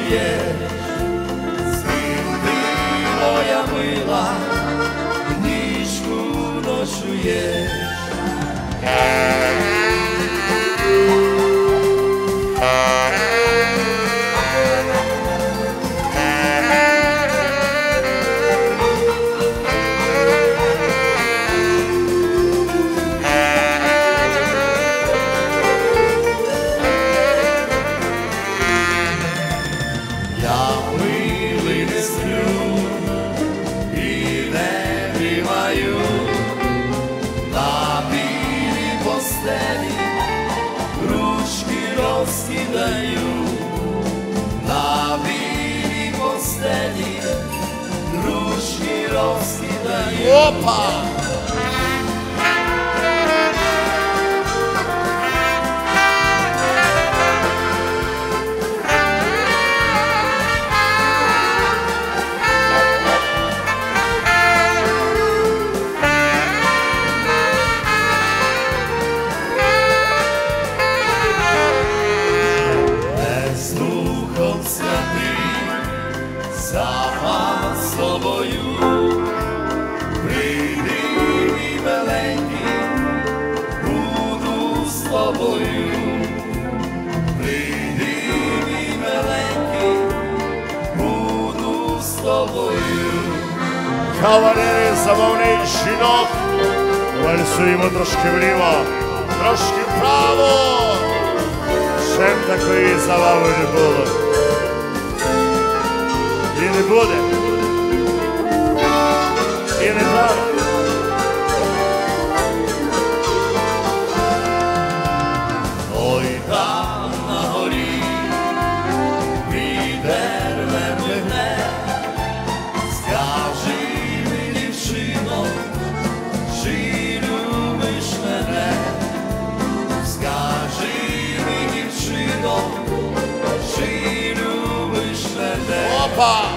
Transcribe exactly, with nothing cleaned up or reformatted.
ночуєш, з ким ти, моя мила, нічку ночуєш. Я милий не сплю і не дрімаю, на білій постелі ручки розкидаю, на білій постелі ручки розкидаю. Опа! Запах з тобою, прийди, мій миленький, буду з тобою, прийди, мій миленький, буду з тобою. Кавалери, замовний жінок, вальсуємо трошки вліво, трошки вправо, ще такої забави не було. І не буде, і не так. Ой, там на горі вітер верне, скажи мені, дівчино, чи любиш мене, скажи мені, дівчино, чи любиш мене. Опа!